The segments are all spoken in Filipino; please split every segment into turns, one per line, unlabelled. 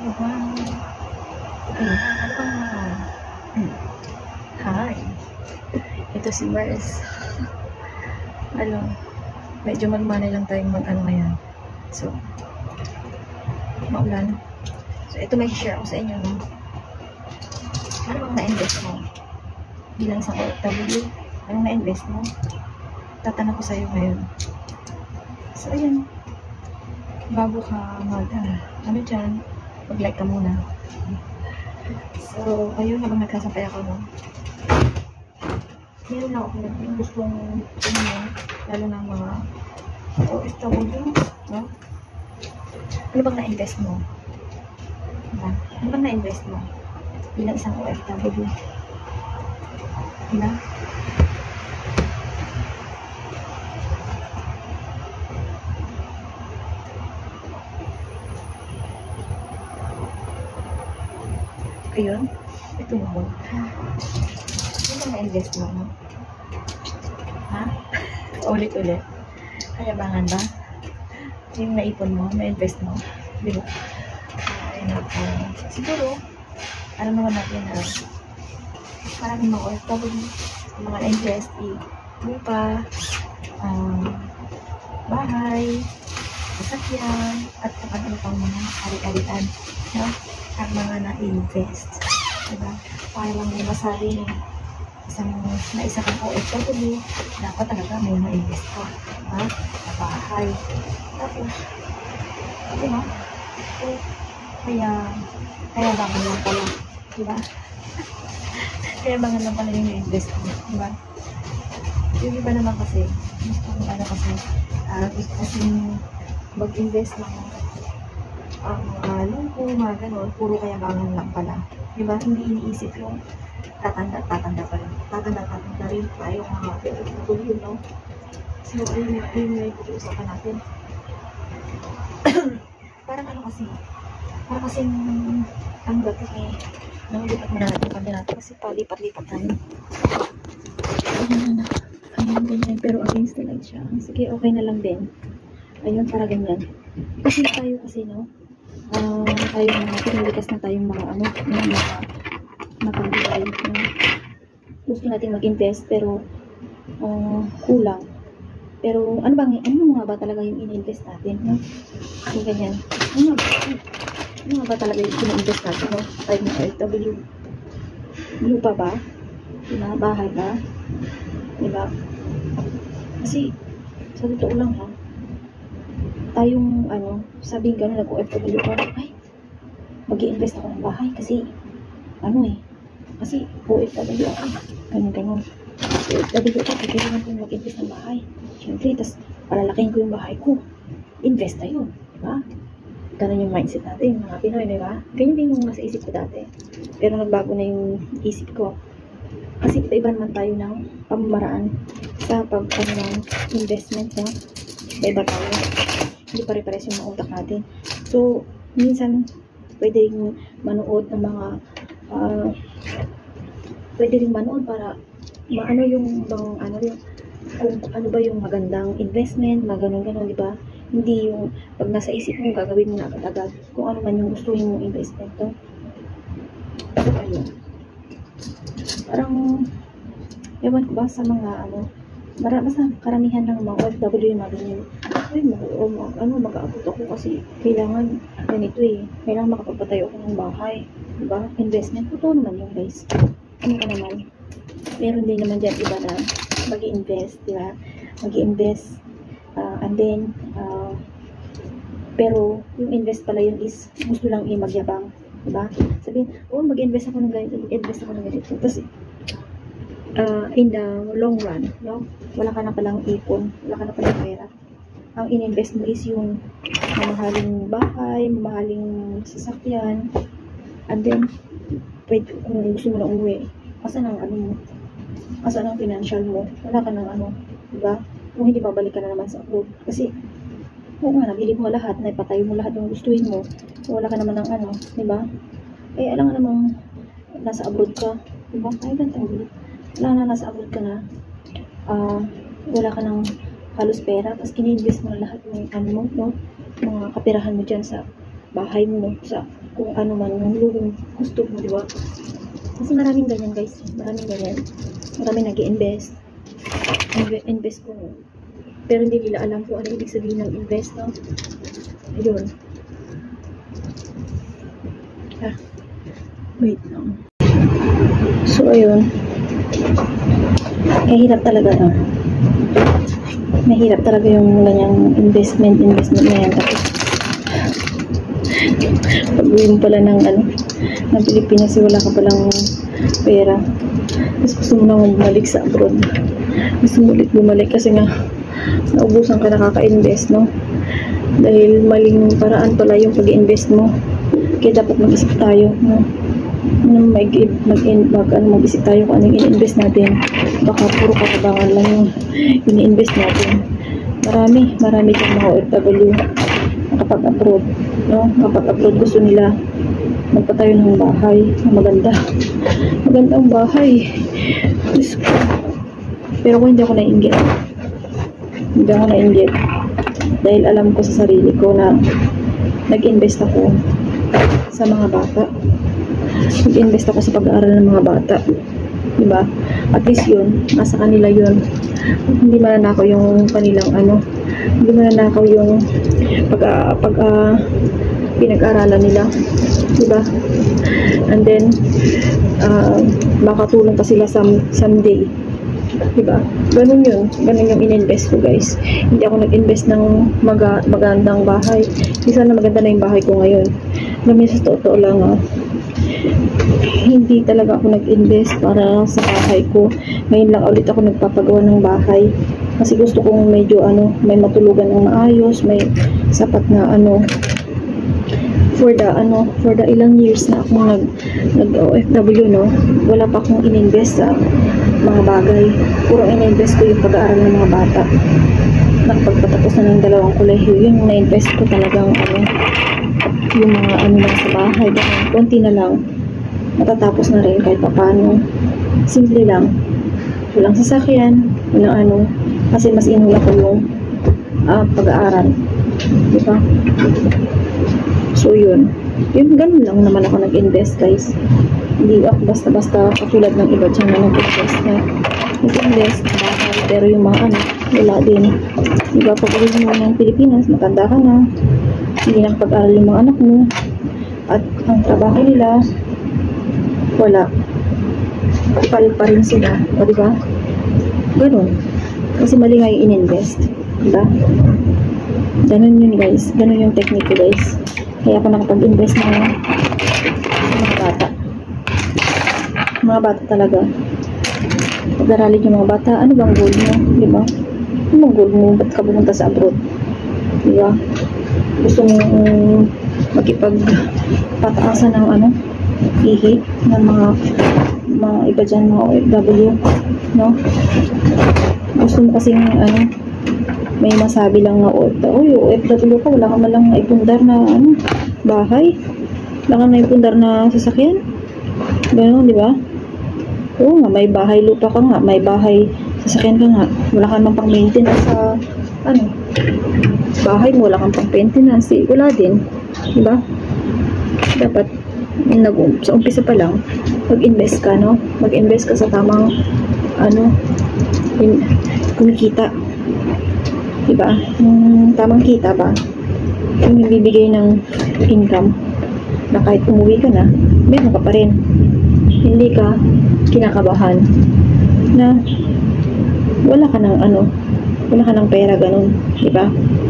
Diba? Ayan, ano bang hi. Ito si Mars. Ano, medyo magmana lang tayong mag-ano ngayon. So, maulan. So, ito may share ako sa inyo, no? Ano bang na-invest mo? Bilang isang OFW, anong na-invest mo? Tatanong ko sa'yo ngayon. So, ayan. Bago ka ano dyan, mag-like ka muna. So, ayun, habang nagkasampay ako, no? Meron ako yung gustong lalo ng mga OFW, no? Ano bang na-invest mo? Diba? Ano bang na-invest mo? Bilang isang OFW. Diba? Ayun, ito mo. Ano bang na-invest mo, no? Ha? Ulit-ulit. Kayabangan ba? Yung naipon mo, na-invest mo. Di ba? Ay, naku. Siguro, alam naman natin na maraming mga OFW, mga na-invest, lupa, bahay, sasakyan, at kung ano pang mga ari-arian, no? Ang mga na-invest. Diba? Para lang may masabi na isa kang OFW, dapat talaga may na-invest ka. Diba? Na bahay. Tapos, diba? So, kaya bangan lang pala. Diba? Kaya bangan lang pala yung na-invest mo. Diba? Yung iba naman kasi, gusto kasi mag-invest ng lungko, mga ganon, puro kaya bangan lang pala. Diba? Hindi iniisip yung tatanda pa rin tayo mga PFW, no? So, ayun yung pag-uusapan natin. Parang ano kasi, parang kasing ang dati lipat mo na natin yung kanya natin kasi palipat-lipat tayo. Ayan, ganyan, pero against the light siya. Sige, okay na lang din. Ayun, para ganyan. Kasi tayo kasi, no? Tayo mga pinilikas na tayong mga napag-buhay. Gusto natin mag-invest pero kulang. Pero ano nga ba talaga yung in-invest natin, no? Yung ganyan. Ano nga ba talaga yung in-invest natin, no? Tayo mga OFW. Lupa ba? Diba? Bahay ba? Diba? Kasi sa totoo lang, ha? Tayong sabing gano'n, nag-OFW ka, ay, mag-i-invest ako ng bahay kasi kasi OFW ako, ganun. OFW ka, kailangan ko mag-invest ng bahay. Siyempre, tas palalaking ko yung bahay ko, invest na yun, diba? Ganun yung mindset natin, yung mga Pinoy, diba? Ganyan din yung nasa isip ko dati, pero nagbago na yung isip ko kasi iba naman tayo ng pamamaraan sa ng investment, no? Iba tayo, hindi pare-pares yung mga utak natin. So, minsan, pwede rin manood ng mga pwede rin manood para maano yung kung ano ba yung magandang investment, ganon, di ba? Hindi yung pag nasa isip mo, gagawin mo na agad-agad kung ano man yung gusto mong investment, no? So, ayun. Parang, ewan ko ba sa mga basta karamihan ng mga OFW yung mga ganyan. Ay, mag-aabot ako kasi kailangan ganito kailangan makapagpatayo ako ng bahay, diba? Investment, totoo naman yung guys. Ano ka naman, meron din naman dyan iba na mag-i-invest, diba? Mag-i-invest and then pero yung invest pala yun is gusto lang magyabang, diba? Sabihin, mag-invest ako ng ganito, mag-invest ako ng ganito, kasi in the long run, no? Wala ka na palang ipon, wala ka na palang pera. Ang in-invest mo is yung mamahaling bahay, mamahaling sasakyan, and then pwede, kung gusto mo na umuwi, asan ang financial mo, wala ka ng diba? Kung hindi, babalik ka na naman sa abroad, kasi nabili mo lahat, naipatayo mo lahat yung gustuhin mo, wala ka naman ng diba? Alam nga namang nasa abroad ka, diba? Ay, gantang gulo. Wala na, nasa abroad ka na, wala ka ng halos pera, tapos in-invest mo na lahat ng no? Mga kapirahan mo dyan sa bahay mo sa kung ano man yung gusto mo, di ba? Kasi maraming ganyan guys, maraming ganyan. Maraming nag-i-invest. Invest ko. Pero hindi nila alam kung ano ibig sabihin ng invest, no? Ayun. Wait lang. So, ayun. Mahirap talaga, no? Mahirap talaga yung ganyang investment na yan. Tapos, pag-uwi mo pala ng Pilipinas, wala ka palang pera. Tapos gusto mo na bumalik sa abroad. Gusto mo ulit bumalik kasi nga naubusan ka nakaka-invest, no? Dahil maling paraan pala yung pag-invest mo. Kaya dapat mag-isip tayo, no? Mag-isip tayo kung anong in-invest natin. Baka puro kakabangan lang yung in-invest natin. Marami dyan mga OFW kapag abroad, no? Kapag abroad gusto nila magpatayo ng bahay na magandang bahay. Diyos ko. Pero kung hindi ako nainggit dahil alam ko sa sarili ko na nag-invest ako sa mga bata. Nag-invest ako sa pag-aaral ng mga bata, diba? At least yun, nasa kanila yun. Hindi mananakaw yung kanilang hindi mananakaw yung pinag-aralan nila, diba? And then makatulong pa sila someday, diba? Ganun yung in-invest ko, guys. Hindi ako nag-invest ng magandang bahay. Hindi sana maganda na yung bahay ko ngayon. Alam sa totoo lang, hindi talaga ako nag-invest para sa bahay ko. Ngayon lang ulit ako nagpapagawa ng bahay kasi gusto kong medyo may matulugan ng maayos, may sapat na for the ilang years na akong nag-OFW, no? Wala pa akong in-invest sa mga bagay. Puro in-invest ko yung pag-aaral ng mga bata. Nakapagpatapos na ng 2 kolehiyo, yung na-invest ko talagang yung mga lang sa bahay, ganun. Konti na lang, matatapos na rin kahit paano. Simple lang, walang sasakyan, walang kasi mas inula ko yung pag-aaral, diba? So yun, ganun lang naman ako nag-invest, guys. Hindi ako basta-basta katulad ng iba dyan na nag-invest na bahay, pero yung mga wala din, diba? Pag uwi mo ng Pilipinas, matanda ka na, hindi na pag-aaral yung mga anak mo, at ang trabaho nila wala, pa rin sila, o diba? Ganun, kasi mali nga yung in-invest, diba? Ganun yun, guys. Ganun yung technique ko, guys. Kaya ako nakapag-invest na mga bata talaga. Pag-aralin yung mga bata, ano bang goal mo, diba? Ano bang goal mo? Ba't ka pumunta sa abroad, diba? Gusto mong makipagpataasan ng ihi ng mga iba dyan, mga OFW, no? Gusto mo kasing may masabi lang na OFW ka, wala ka malang naipundar na bahay, wala ka naipundar na sasakyan, gano'n, di ba? Oo nga, may bahay lupa ka nga, may bahay sasakyan ka nga, wala ka naman pang maintenance sa bahay mo, wala kang pang maintenance, wala din, di ba? Dapat sa umpisa pa lang mag-invest ka, no? Mag-invest ka sa tamang kumikita, diba? Yung tamang kita ba, yung bibigay ng income na kahit umuwi ka na, meron ka pa rin, hindi ka kinakabahan na wala ka ng pera, ganun, diba?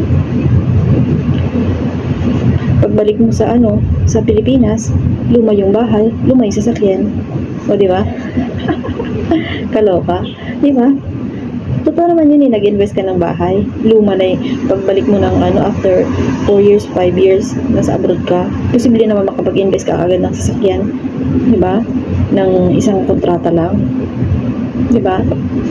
Pagbalik mo sa sa Pilipinas, luma yung bahay, luma yung sasakyan, o diba? Kaloka, diba? Totoo naman yun, nag-invest ka ng bahay, luma na pagbalik mo ng after 4 years, 5 years, nasa abroad ka, posible naman makapag-invest ka agad ng sasakyan, diba? Ng isang kontrata lang, diba?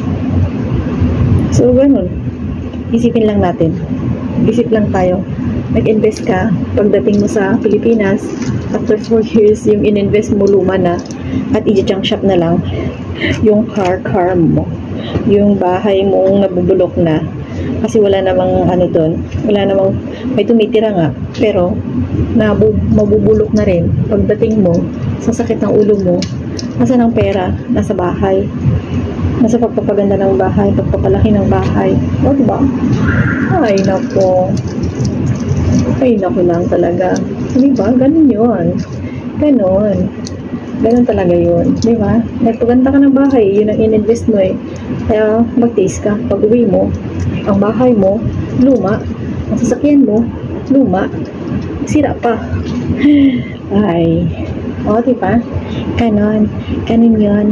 So, ganun. Isipin lang natin. Isip lang tayo. Nag-invest ka, pagdating mo sa Pilipinas, after 4 years, yung in-invest mo luma na, at i-junk shop na lang, yung car mo, yung bahay mong nabubulok na, kasi wala namang doon, wala namang may tumitira nga, pero mabubulok na rin. Pagdating mo, sa sakit ng ulo mo, nasa ng pera, nasa bahay. Nasa pagpapaganda ng bahay, pagpapalaki ng bahay. O, diba? Ay, nako. Ay, nako lang talaga. Diba? Ganun yun. Ganun. Ganun talaga yun. Diba? Nagpaganda ka ng bahay, yun ang ininvest mo eh. Kaya magtiis ka. Pag uwi mo, ang bahay mo, luma. Ang sasakyan mo, luma. Sira pa. Ay. O, diba? Ganun. Ganun yun.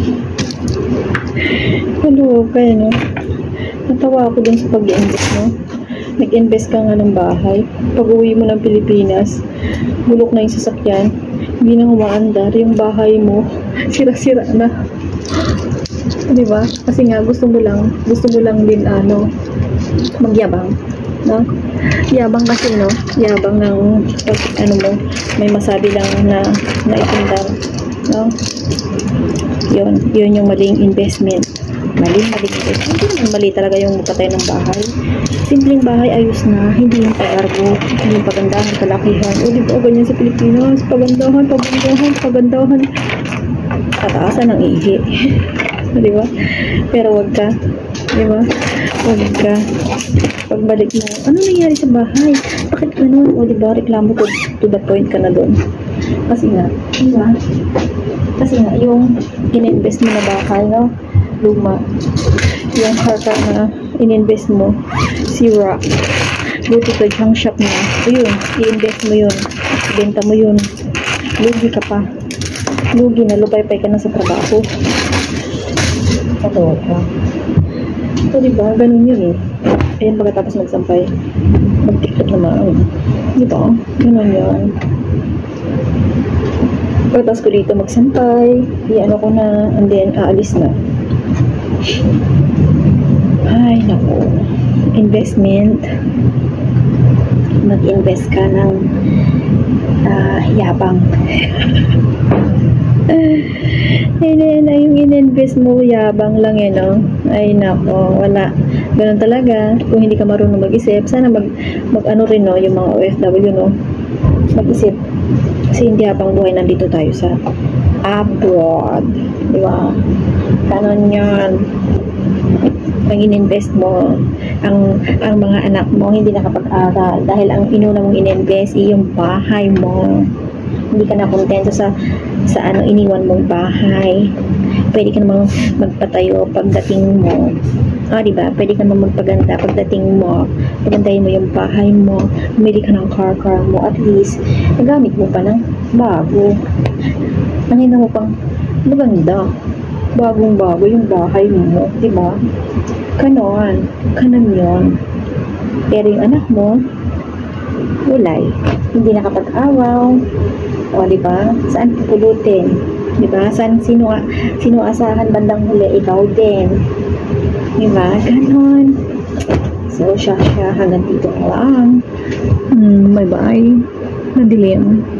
Hello, kaya no? Natawa ako dun sa pag-invest mo. Nag-invest ka nga ng bahay. Pag uwi mo ng Pilipinas, bulok na yung sasakyan. Hindi na umaandar. Yung bahay mo, sira-sira na. Diba? Kasi nga, gusto mo lang din, magyabang. No? Yabang kasi, no? Yabang ng, mo, may masabi lang na naipundar. No? Yun yung maling investment. Maling investment. Hindi naman mali talaga yung magpatay ng bahay. Simpleng bahay, ayos na. Hindi yung pagarbo, hindi yung pagandahan, kalakihan. O, di ba, ganyan sa Pilipinas? Pagandahan. Kataasan ng ihi. Di ba? Pero wag ka. Di ba? Wag ka. Pagbalik mo, ano nangyari sa bahay? Bakit ganun? O, di ba, reklamo to the point ka na doon. Kasi nga, di ba? Kasi nga, yung ininvest mo na bahay, no? Luma. Yung harta na ininvest mo, sira. Buti ka yung shop na. Ayun, i-invest mo yun. Benta mo yun. Lugi ka pa. Lugi na, lupay-pay ka na sa trabaho. Totoo ka. So, diba? Ganun yun eh. Ayan, pagkatapos magsampay, mag-tiktok naman. Diba? Ganun yun. Pagkatapos ko dito magsampay, i-ano ko na, and then aalis na. Ay, naku. Investment. Mag-invest ka ng yabang. Ayun, yung in-invest mo, yabang lang eh, no? Ay, nako, wala. Ganun talaga. Kung hindi ka marunong mag-isip, sana mag-ano rin, no? Yung mga OFW, no? Mag-isip. Kasi hindi habang buhay nandito tayo sa abroad. Diba? Ganon yan. Ang in-invest mo, ang mga anak mo hindi nakapag-aral dahil ang inuna mong in-invest yung bahay mo. Hindi ka na kontento sa iniwan mong bahay. Pwede ka namang magpatayo pagdating mo. Diba? Pwede ka namang magpaganda pagdating mo. Pagandahin mo yung bahay mo. Bumili ka ng car mo. At least, nagamit mo pa ng bago. Nangina mo pang maganda. Bagong-bago yung bahay mo. Diba? Kanon yun. Pero yung anak mo, ulay. Hindi nakapag-awaw. O, diba? Saan pupulutin? Diba? Sino asahan bandang huli? Ikaw din. Diba? Ganon. So, siya hanggang dito lang. Bye-bye. Madilim.